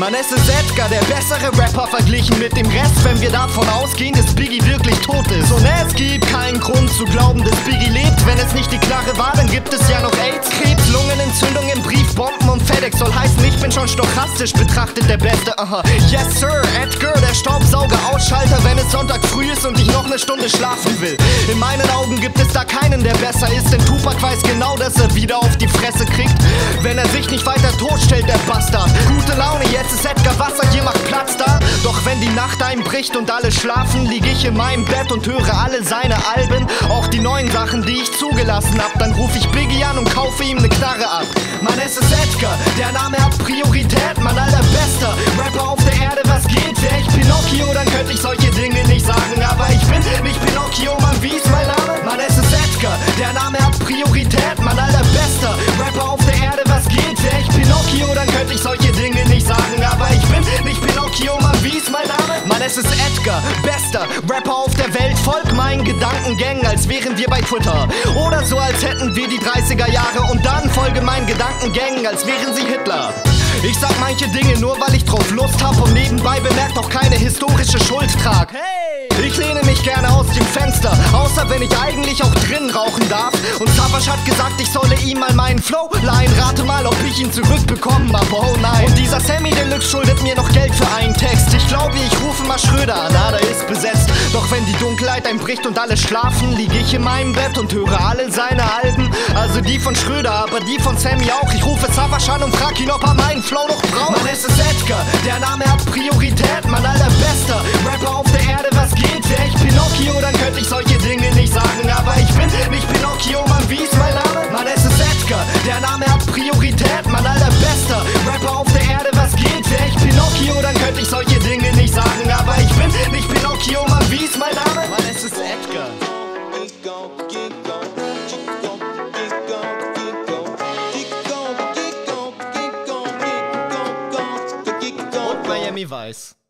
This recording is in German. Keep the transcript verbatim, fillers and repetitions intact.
Man, es ist Edgar, der bessere Rapper verglichen mit dem Rest, wenn wir davon ausgehen, dass Biggie wirklich tot ist. Und es gibt keinen Grund zu glauben, dass Biggie lebt. Wenn es nicht die Knarre war, dann gibt es ja noch AIDS, Krebs, Lungenentzündungen, Briefbomben und FedEx. Soll heißen, ich bin schon stochastisch betrachtet der Beste, aha. Yes Sir, Edgar, der Staubsauger-Ausschalter, wenn es Sonntag früh ist und ich noch eine Stunde schlafen will. In meinen Augen gibt es da keinen, der besser ist, denn Tupac weiß genau, dass er wieder auf die Fresse kriegt, wenn er sich nicht weiter totstellt, der Bastard. Gute Laune, jetzt ist Edgar Wasser, hier macht Platz da. Doch wenn die Nacht einbricht und alle schlafen, lieg ich in meinem Bett und höre alle seine Alben, auch die neuen Sachen, die ich zugelassen hab. Dann ruf ich Biggie an und kaufe ihm ne Knarre ab. Mann, es ist Edgar, der Name hat Priorität, Mann, alter Bester Rapper auf der Erde, was geht? Wär ich Pinocchio, dann könnte ich solche Dinge nicht sagen, aber ich bin nicht Pinocchio, Mann, wie ist mein Name? Mann, es ist Edgar, der Name hat Priorität, Mann, alter Bester Rapper auf der Erde, was geht? Wär ich Pinocchio, dann könnte ich solche Dinge nicht sagen, aber ich bin nicht Pinocchio, Mann, wie ist mein Name? Mann, es ist Edgar, bester Rapper auf der Welt, folg meinen Gedankengängen, als wären wir bei Twitter. Oder so, als hätten wir die dreißiger Jahre und dann folge meinen Gedankengängen, als wären sie Hitler. Ich sag manche Dinge nur, weil ich drauf Lust hab und nebenbei bemerkt auch keine historische Schuld trag. Ich lehne mich gerne aus dem Fenster, außer wenn ich eigentlich auch drin rauchen darf. Und Savage hat gesagt, ich solle ihm mal meinen Flow leihen. Rate mal, ob ich ihn zurückbekommen hab, oh nein. Und dieser Sammy Deluxe schuldet mir noch Geld für einen Text. Ich glaube, ich rufe mal Schröder an, ah, der ist besetzt. Doch wenn die Dunkelheit einbricht und alle schlafen, lieg ich in meinem Bett und höre alle seine Alben. Also die von Schröder, aber die von Sammy auch. Ich rufe Savage an und frag ihn, ob er meinen Flow noch braucht. Mann, es ist Edgar, der Name hat Priorität, Mann, alter Bester Rapper auf der Erde, was geht? Wär ich Pinocchio, dann könnte ich solche Dinge nicht sagen, aber ich bin nicht Pinocchio, Mann, wie ist mein Name? Mann, es ist Edgar, der Name hat Priorität, Mann, alter Bester Rapper auf der Erde, was geht? Wär ich Pinocchio, dann könnte ich solche Dinge nicht sagen, aber ich bin nicht Pinocchio, Mann, wie ist mein Name? Mann, es ist Edgar. Und Miami Vice.